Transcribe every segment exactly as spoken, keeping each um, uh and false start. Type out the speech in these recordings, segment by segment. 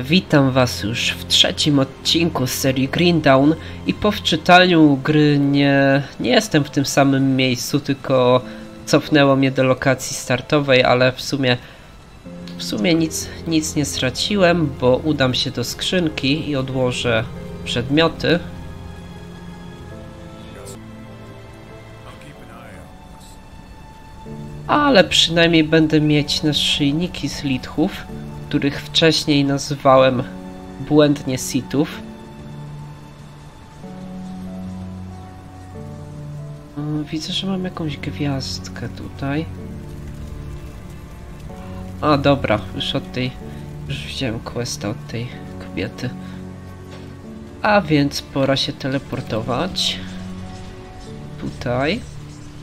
Witam was już w trzecim odcinku z serii Green Dawn i po wczytaniu gry nie, nie jestem w tym samym miejscu, tylko cofnęło mnie do lokacji startowej, ale w sumie w sumie nic, nic nie straciłem, bo udam się do skrzynki i odłożę przedmioty. Ale przynajmniej będę mieć naszyjniki z litchów, których wcześniej nazywałem błędnie sithów. Widzę, że mam jakąś gwiazdkę tutaj. A dobra, już od tej... już wziąłem questa od tej kobiety. A więc pora się teleportować. Tutaj.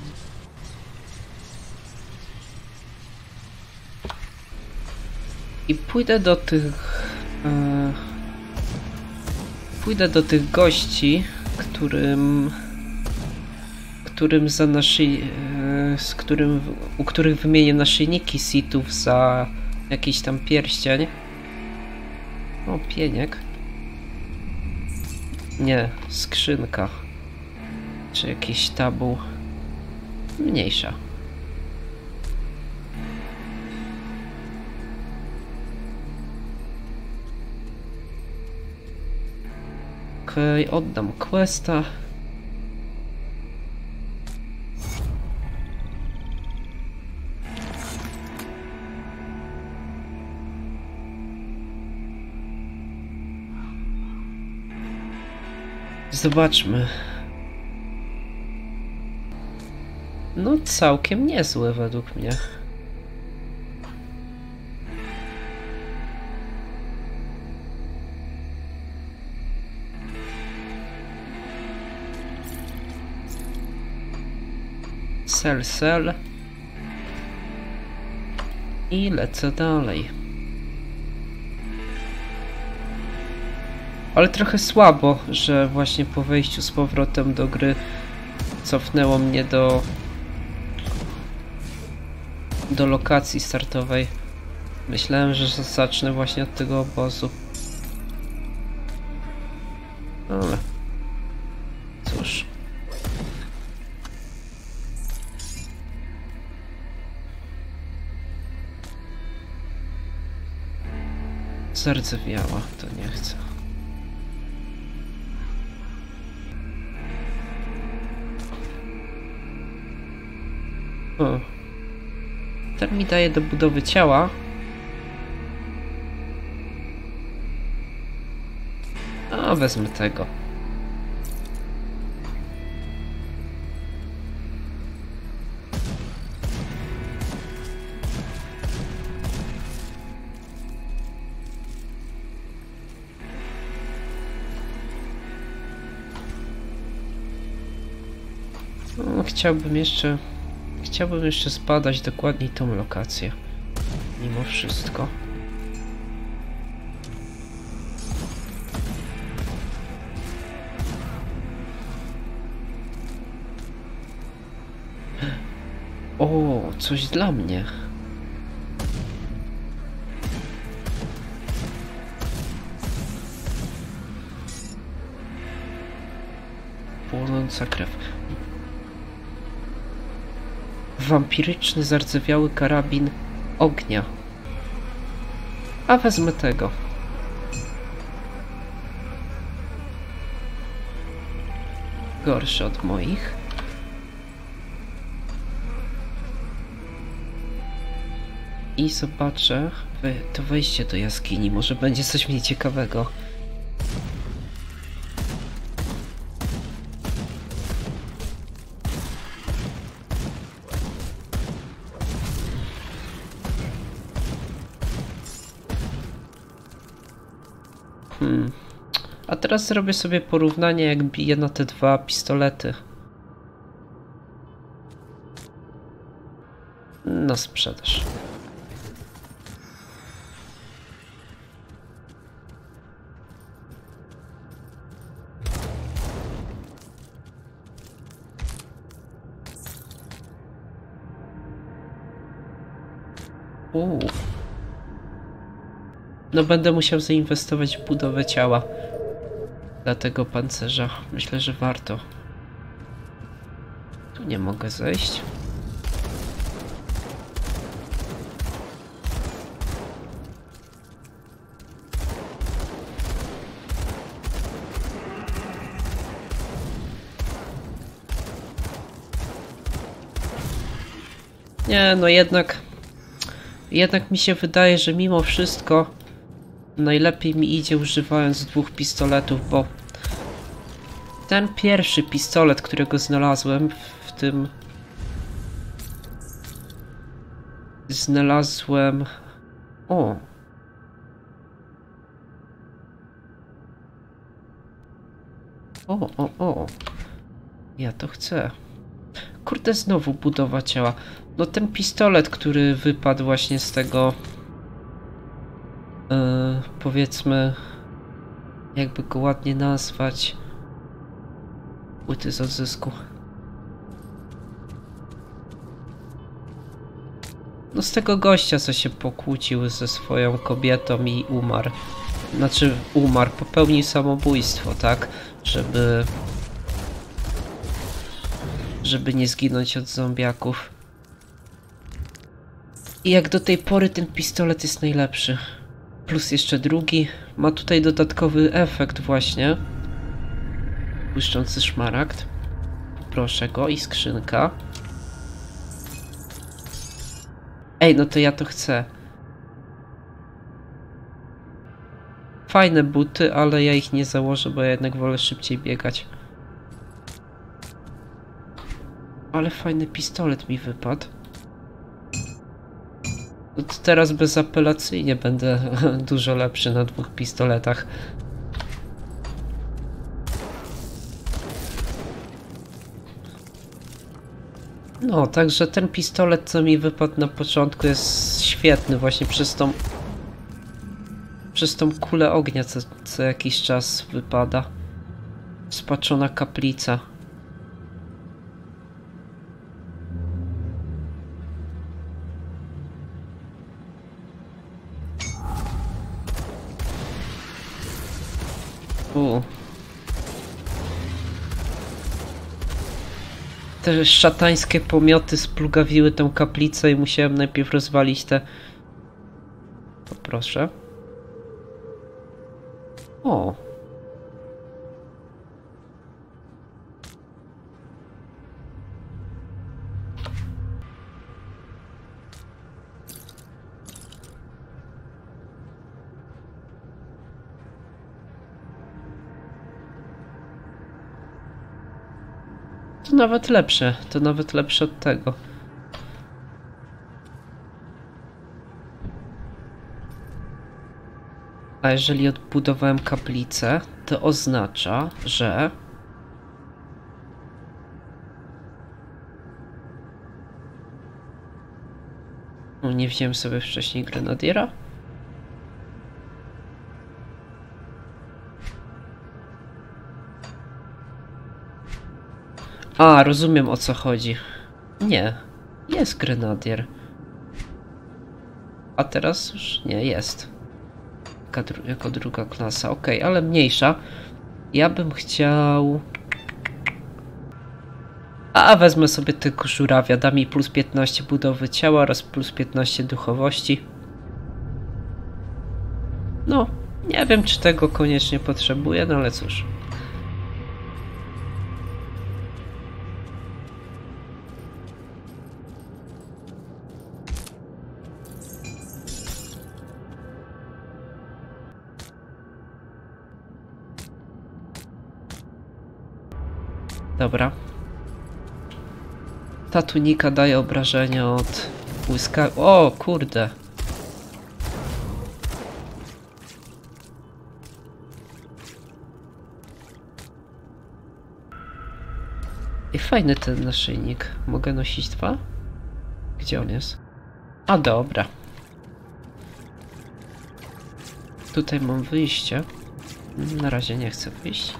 I pójdę do tych... E, pójdę do tych gości, którym... którym za naszyj... E, z którym... u których wymienię naszyjniki sithów za jakiś tam pierścień. O, pieniek. Nie, skrzynka. Czy jakiś tabu. Mniejsza. Okej, okay, oddam questa. Zobaczmy. No całkiem niezłe według mnie. Sel, sel. I lecę dalej. Ale trochę słabo, że właśnie po wejściu z powrotem do gry cofnęło mnie do do lokacji startowej. Myślałem, że zacznę właśnie od tego obozu. Ale cóż. Zardzewiała, to nie chcę. O. Ten mi daje do budowy ciała. A wezmę tego. No, chciałbym jeszcze... Chciałbym jeszcze zbadać dokładniej tą lokację. Mimo wszystko. O, coś dla mnie. Płonąca krew. Wampiryczny, zardzewiały karabin ognia. A wezmę tego. Gorszy od moich. I zobaczę to wejście do jaskini. Może będzie coś mniej ciekawego. Hmm. A teraz zrobię sobie porównanie, jak biję na te dwa pistolety. Na sprzedaż. Uuu. No będę musiał zainwestować w budowę ciała dla tego pancerza. Myślę, że warto. Tu nie mogę zejść. Nie, no jednak... Jednak mi się wydaje, że mimo wszystko najlepiej mi idzie używając dwóch pistoletów, bo ten pierwszy pistolet, którego znalazłem w tym... Znalazłem... O! O, o, o! Ja to chcę. Kurde, znowu budowa ciała. No ten pistolet, który wypadł właśnie z tego... Yy, powiedzmy... Jakby go ładnie nazwać... Płyty z odzysku. No z tego gościa, co się pokłócił ze swoją kobietą i umarł. Znaczy umarł, popełnił samobójstwo, tak? Żeby... Żeby nie zginąć od zombiaków. I jak do tej pory ten pistolet jest najlepszy. Plus jeszcze drugi. Ma tutaj dodatkowy efekt właśnie. Błyszczący szmaragd. Proszę go i skrzynka. Ej, no to ja to chcę. Fajne buty, ale ja ich nie założę, bo ja jednak wolę szybciej biegać. Ale fajny pistolet mi wypadł. No to teraz bezapelacyjnie będę dużo lepszy na dwóch pistoletach. No, także ten pistolet, co mi wypadł na początku, jest świetny właśnie przez tą... Przez tą kulę ognia, co, co jakiś czas wypada. Spaczona kaplica. U. Te szatańskie pomioty splugawiły tę kaplicę i musiałem najpierw rozwalić te... Poproszę. O. To nawet lepsze, to nawet lepsze od tego. A jeżeli odbudowałem kaplicę, to oznacza, że... No, nie wziąłem sobie wcześniej grenadiera? A, rozumiem, o co chodzi. Nie, jest grenadier. A teraz już nie jest. Jako, dru jako druga klasa, ok, ale mniejsza. Ja bym chciał... A, wezmę sobie tylko żurawia, da mi plus piętnaście budowy ciała oraz plus piętnaście duchowości. No, nie wiem, czy tego koniecznie potrzebuję, no ale cóż. Dobra. Ta tunika daje obrażenia od błyska... O, kurde. I fajny ten naszyjnik. Mogę nosić dwa? Gdzie on jest? A, dobra. Tutaj mam wyjście. Na razie nie chcę wyjść.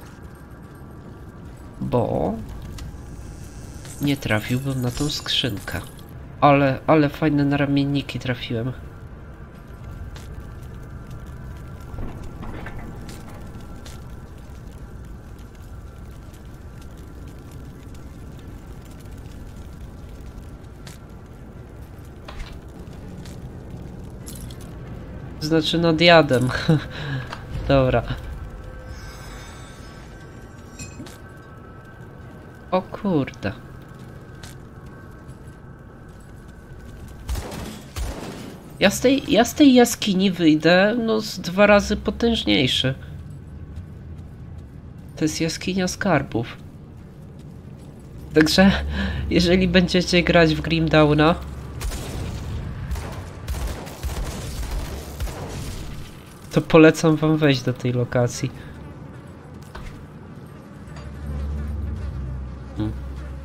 Bo... nie trafiłbym na tą skrzynkę. Ale, ale fajne naramienniki trafiłem. Znaczy nad jadem. Dobra. O kurde. Ja z tej, ja z tej jaskini wyjdę, no z dwa razy potężniejszy. To jest jaskinia skarbów. Także, jeżeli będziecie grać w Grim Dawna, to polecam wam wejść do tej lokacji. Hmm.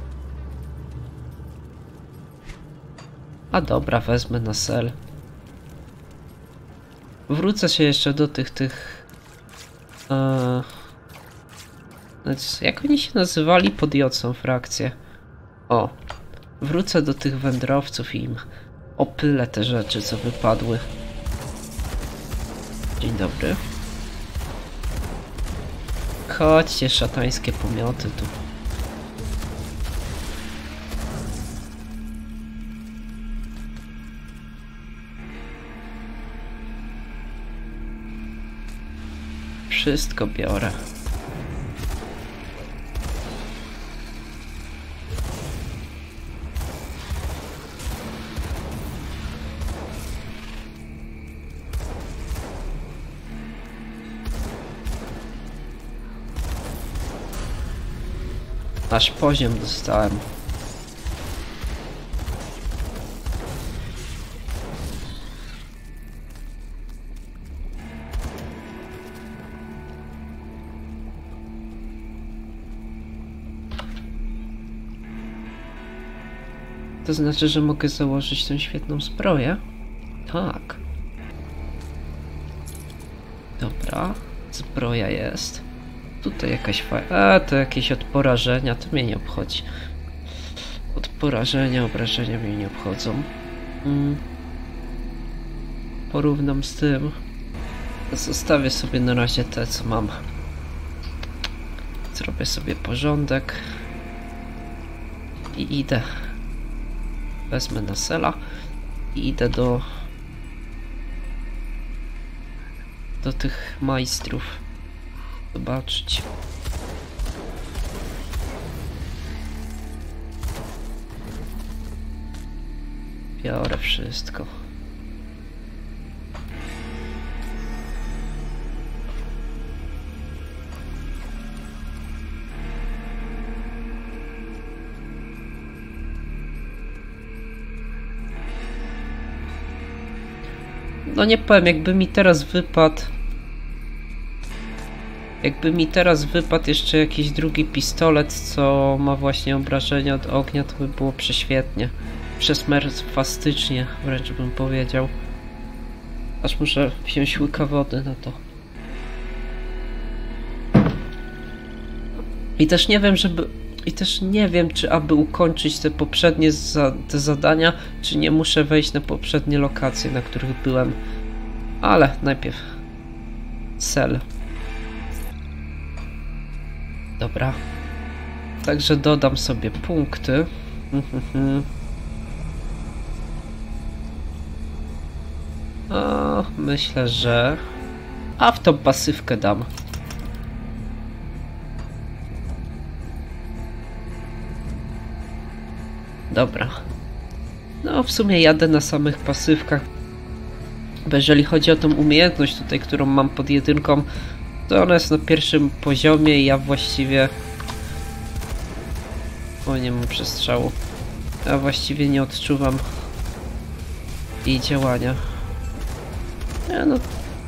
A dobra, wezmę na sel. Wrócę się jeszcze do tych, tych... Uh, jak oni się nazywali pod Jocą frakcję? O, wrócę do tych wędrowców i im opylę te rzeczy, co wypadły. Dzień dobry. Chodźcie, szatańskie pomioty tu. Wszystko biorę. Aż poziom dostałem. To znaczy, że mogę założyć tę świetną zbroję? Tak. Dobra, zbroja jest. Tutaj jakaś fajna... A, to jakieś od porażenia, to mnie nie obchodzi. Od porażenia, obrażenia mnie nie obchodzą. Hmm. Porównam z tym. Zostawię sobie na razie te, co mam. Zrobię sobie porządek. I idę. Wezmę na sela. I idę do... do tych majstrów. Zobaczyć. Biorę wszystko. No nie powiem, jakby mi teraz wypadł... Jakby mi teraz wypadł jeszcze jakiś drugi pistolet, co ma właśnie obrażenia od ognia, to by było prześwietnie. Przesmerfastycznie, wręcz bym powiedział. Aż muszę wziąć łyka wody na to. I też nie wiem, żeby... I też nie wiem, czy aby ukończyć te poprzednie za... te zadania, czy nie muszę wejść na poprzednie lokacje, na których byłem. Ale najpierw... Sel. Dobra. Także dodam sobie punkty. O, myślę, że... A w tą pasywkę dam. Dobra. No w sumie jadę na samych pasywkach. Bo jeżeli chodzi o tą umiejętność tutaj, którą mam pod jedynką, to ona jest na pierwszym poziomie i ja właściwie... O, nie mam przestrzału. Ja właściwie nie odczuwam jej działania. Ja no...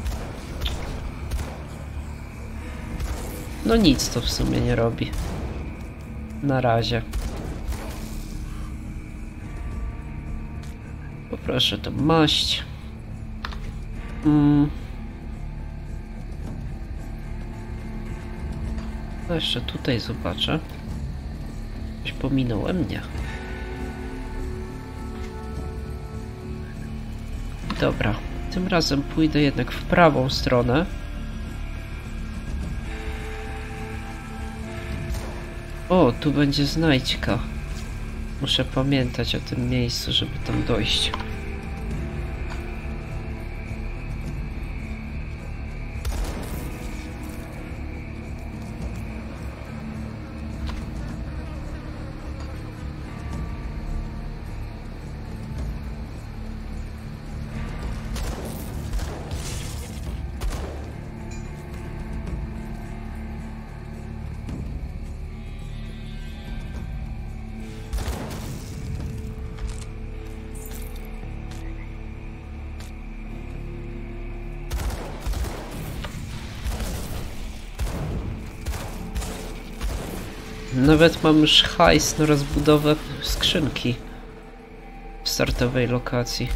No nic to w sumie nie robi. Na razie. Poproszę tą maść. Mm. No jeszcze tutaj zobaczę. Coś pominąłem mnie. Dobra, tym razem pójdę jednak w prawą stronę. O, tu będzie znajdźka. Muszę pamiętać o tym miejscu, żeby tam dojść. Nawet mam już hajs na rozbudowę skrzynki w startowej lokacji.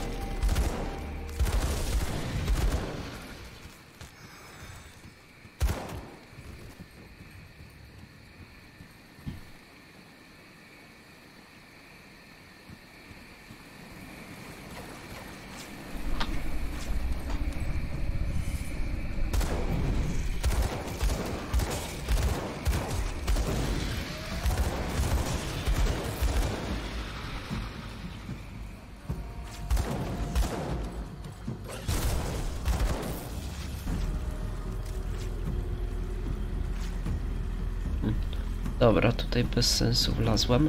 Dobra, tutaj bez sensu wlazłem.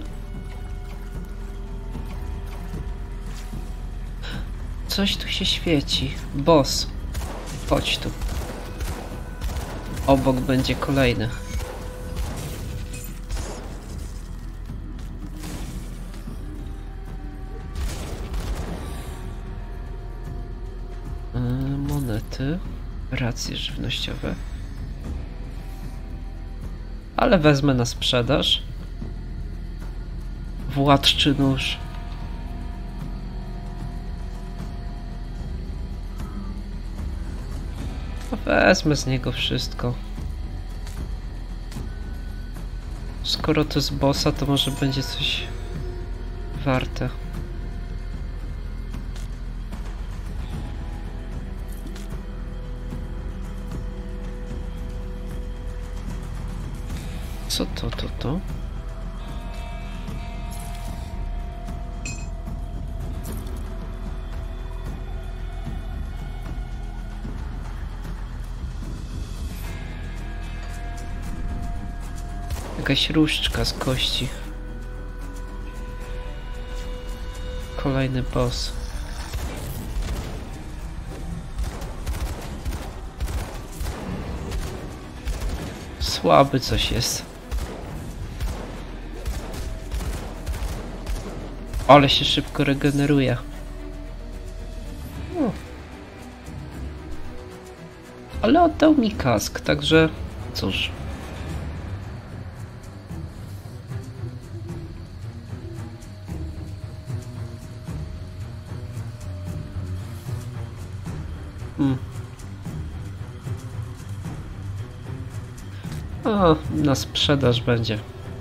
Coś tu się świeci. Boss. Chodź tu. Obok będzie kolejny. Yy, monety. Racje żywnościowe. Ale wezmę na sprzedaż. Władczy nóż. Wezmę z niego wszystko. Skoro to z bossa, to może będzie coś warte. Co to, to, to? Jakaś różdżka z kości. Kolejny boss. Słaby coś jest. Ale się szybko regeneruje. O. Ale oddał mi kask, także cóż. Hmm. O, na sprzedaż będzie.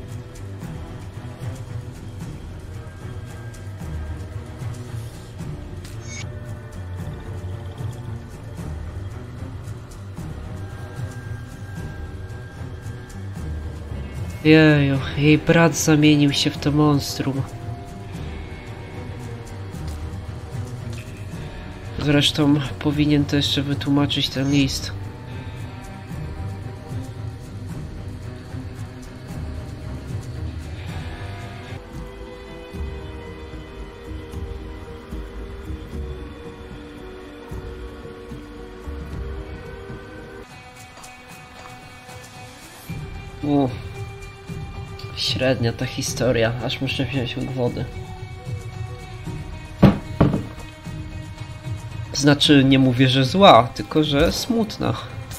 Jeju, jej brat zamienił się w to monstrum. Zresztą powinien to jeszcze wytłumaczyć ten list. U. Średnia ta historia, aż muszę wziąć łuk wody. Znaczy, nie mówię, że zła, tylko że smutna.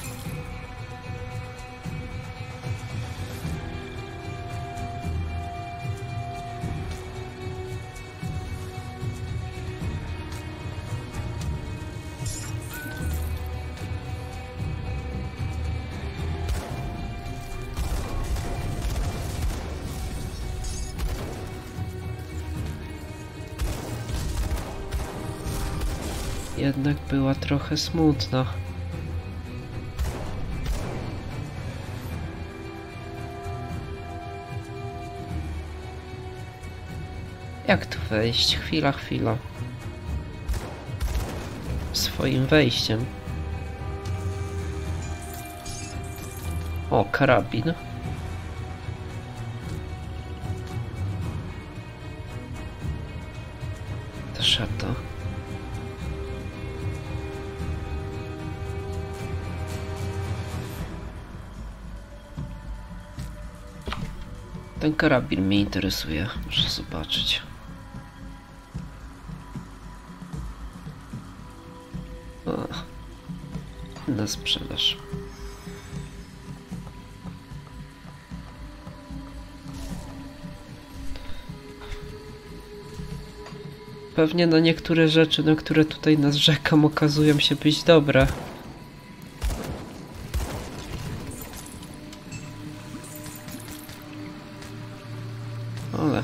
Jednak była trochę smutna. Jak tu wejść? Chwila, chwila. Swoim wejściem. O, karabin. To szata. Ten karabin mnie interesuje, muszę zobaczyć. O, na sprzedaż. Pewnie na niektóre rzeczy, na które tutaj narzekam, okazują się być dobre. Ale...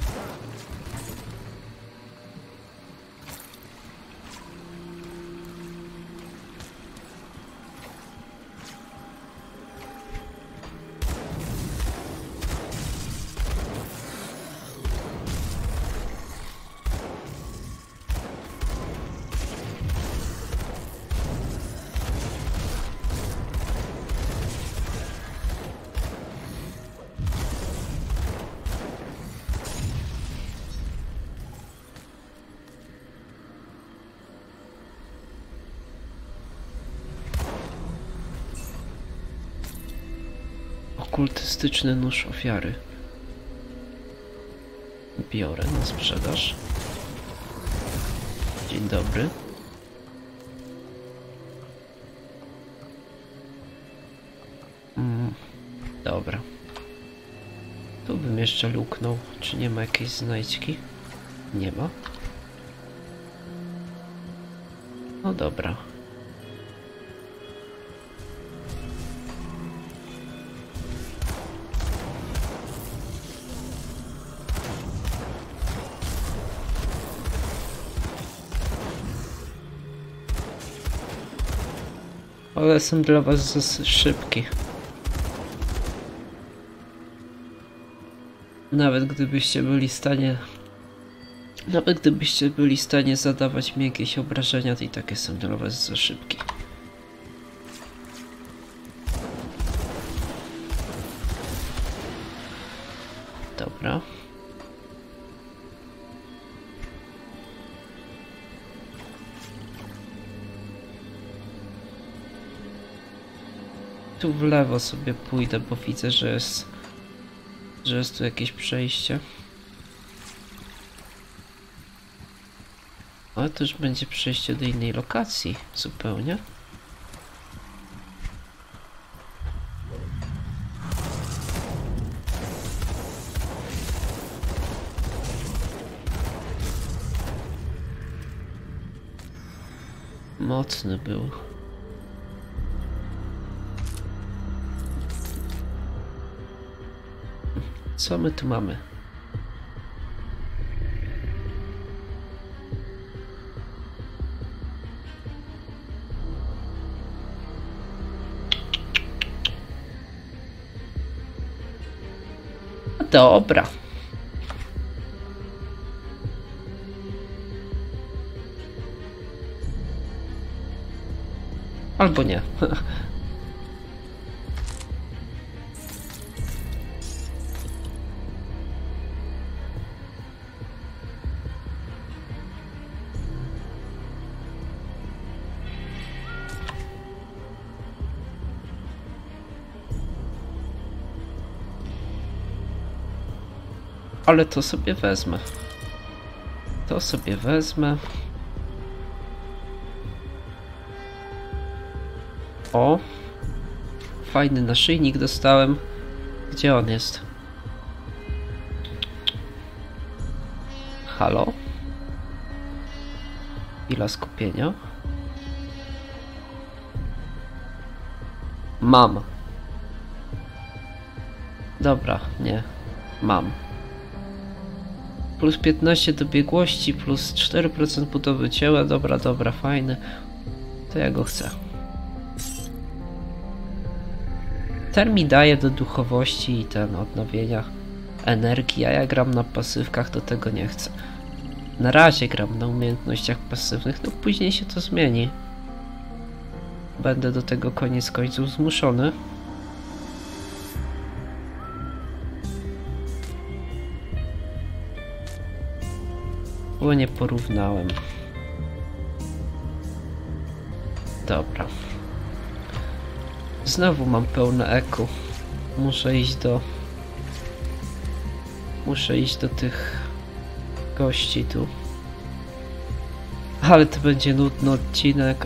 Okultystyczny nóż ofiary. Biorę na sprzedaż. Dzień dobry. Mm, dobra. Tu bym jeszcze luknął. Czy nie ma jakiejś znajdźki? Nie ma. No dobra. Ale jestem dla was za szybki. Nawet gdybyście byli w stanie... Nawet gdybyście byli w stanie zadawać mi jakieś obrażenia, to i tak jestem dla was za szybki. Dobra. Tu w lewo sobie pójdę, bo widzę, że jest, że jest tu jakieś przejście. Ale to już będzie przejście do innej lokacji zupełnie. Mocny był. Co my tu mamy? Dobra. Albo nie. Ale to sobie wezmę. To sobie wezmę. O! Fajny naszyjnik dostałem. Gdzie on jest? Halo? Chwila skupienia. Mam. Dobra, nie. Mam. Plus piętnaście do biegłości, plus cztery procent budowy ciała. Dobra, dobra, fajny. To ja go chcę. Ten mi daje do duchowości i ten odnowienia energii, a ja gram na pasywkach, to tego nie chcę. Na razie gram na umiejętnościach pasywnych, no później się to zmieni. Będę do tego koniec końców zmuszony. Bo nie porównałem. Dobra. Znowu mam pełne eku. Muszę iść do... Muszę iść do tych gości tu. Ale to będzie nudny odcinek.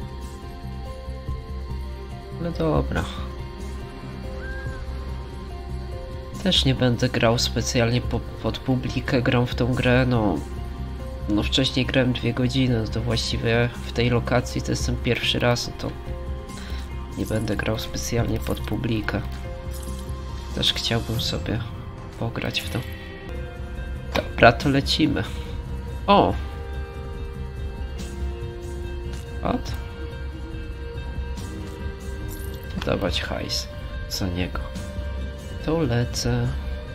No dobra. Też nie będę grał specjalnie po, pod publikę, gram w tą grę, no... No wcześniej grałem dwie godziny, to właściwie w tej lokacji to jestem pierwszy raz, to... Nie będę grał specjalnie pod publikę. Też chciałbym sobie pograć w to. Dobra, to lecimy. O! What? Dawać hajs za niego. To lecę.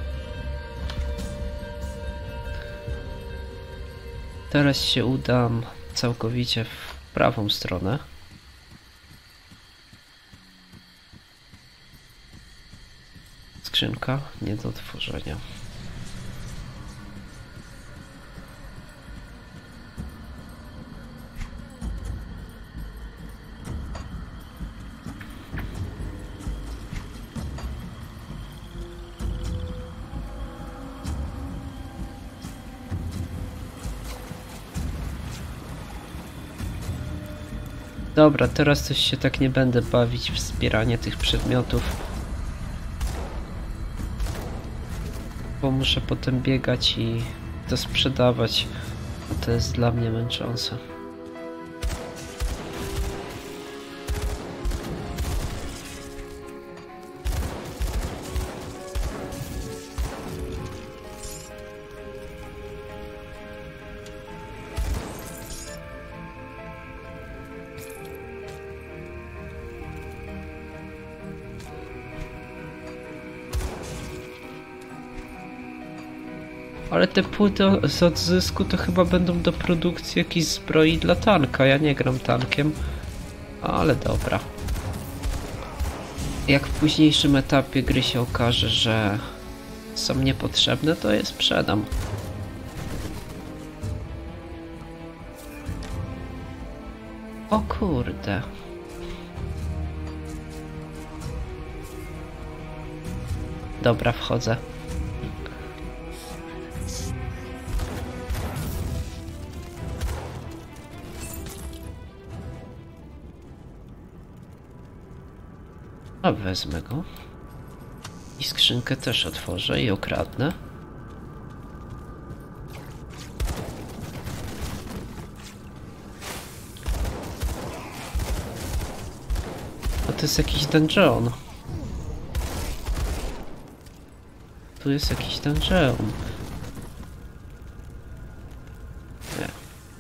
Teraz się udam całkowicie w prawą stronę. Skrzynka nie do otworzenia. Dobra, teraz coś się tak nie będę bawić w zbieranie tych przedmiotów. Bo muszę potem biegać i to sprzedawać. A to jest dla mnie męczące. Ale te płyty z odzysku to chyba będą do produkcji jakiejś zbroi dla tanka. Ja nie gram tankiem, ale dobra. Jak w późniejszym etapie gry się okaże, że są niepotrzebne, to je sprzedam. O kurde. Dobra, wchodzę. A wezmę go. I skrzynkę też otworzę i okradnę. A to jest jakiś dungeon. Tu jest jakiś dungeon. Nie.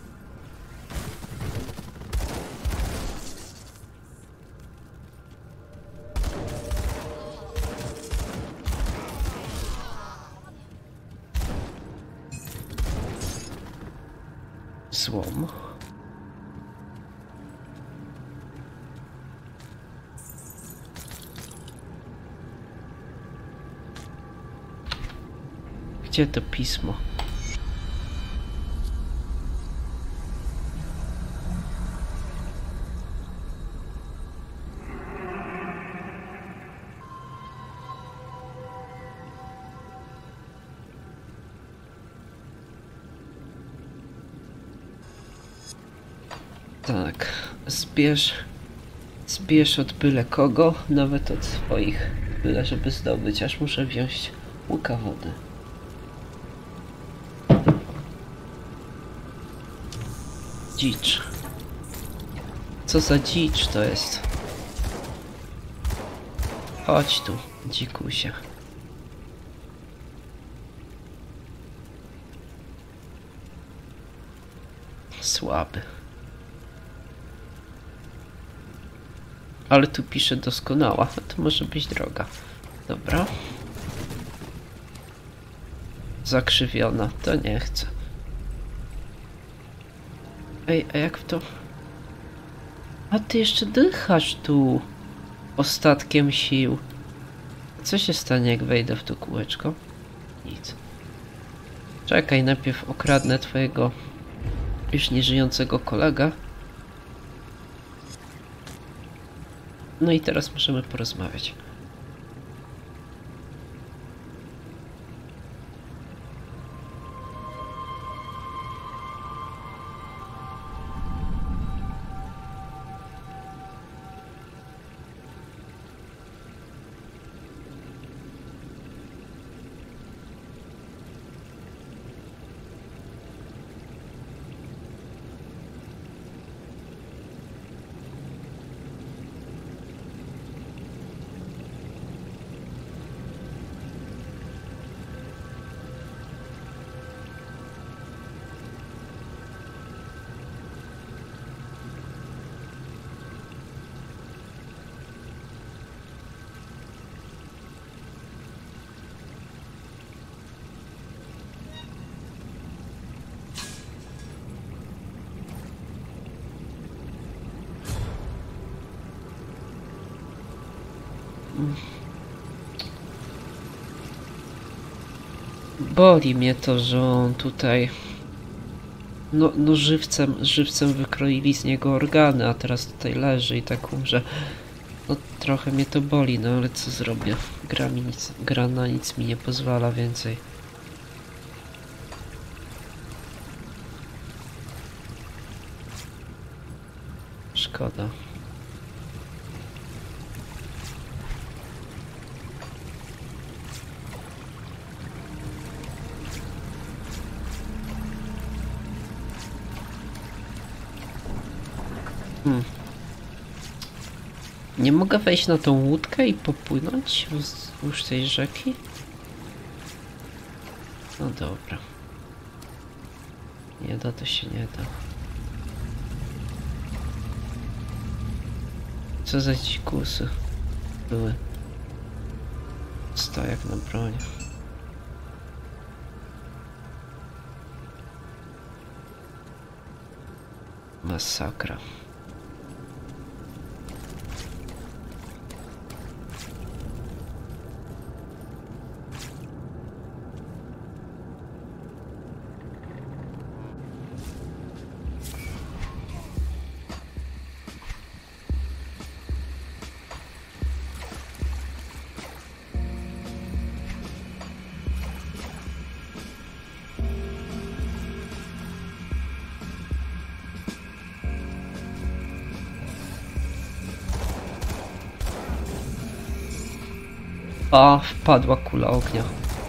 Złom. Gdzie to pismo? Tak, zbierz, zbierz od byle kogo, nawet od swoich, byle żeby zdobyć, aż muszę wziąć łyka wody. Dzicz. Co za dzicz to jest? Chodź tu, dzikusie. Słaby. Ale tu pisze doskonała, to może być droga. Dobra. Zakrzywiona, to nie chcę. Ej, a jak w to... A ty jeszcze dychasz tu ostatkiem sił. Co się stanie, jak wejdę w to kółeczko? Nic. Czekaj, najpierw okradnę twojego już nieżyjącego kolegę. No i teraz możemy porozmawiać. Boli mnie to, że on tutaj... No, no żywcem, żywcem wykroili z niego organy, a teraz tutaj leży i tak umrze. No trochę mnie to boli, no ale co zrobię? Gra, mi nic, gra na nic mi nie pozwala więcej. Szkoda. Hmm. Nie mogę wejść na tą łódkę i popłynąć wzdłuż tej rzeki? No dobra. Nie da, to się nie da. Co za dzikusy były. Stojak na broń. Masakra. A, wpadła kula ognia.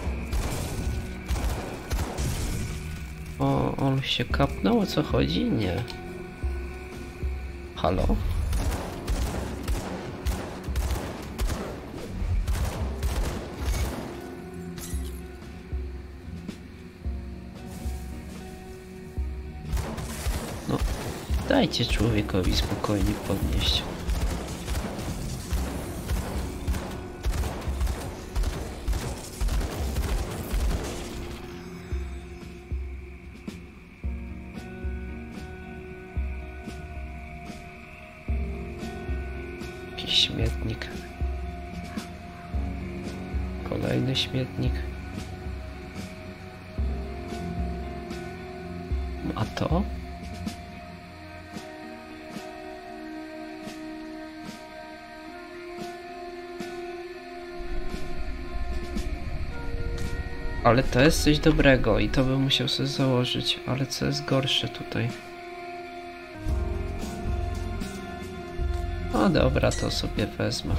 O, on się kapnął, o co chodzi? Nie. Halo? No, dajcie człowiekowi spokojnie podnieść. Śmietnik. Kolejny śmietnik. A to? Ale to jest coś dobrego i to bym musiał sobie założyć, ale co jest gorsze tutaj? No dobra, to sobie wezmę.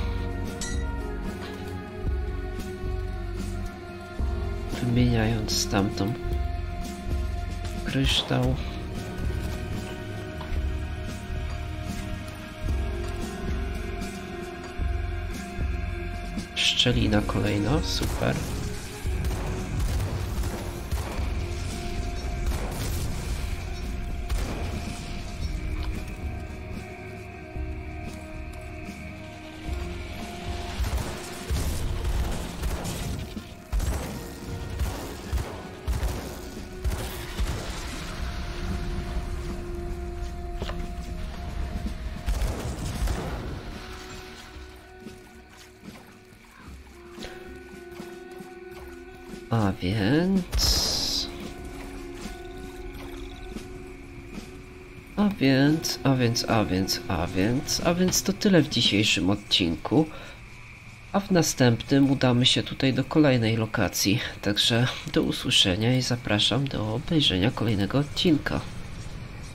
Wymieniając tamtą kryształ. Szczelina kolejna, super. A więc... A więc, a więc, a więc, a więc, a więc to tyle w dzisiejszym odcinku. A w następnym udamy się tutaj do kolejnej lokacji. Także do usłyszenia i zapraszam do obejrzenia kolejnego odcinka.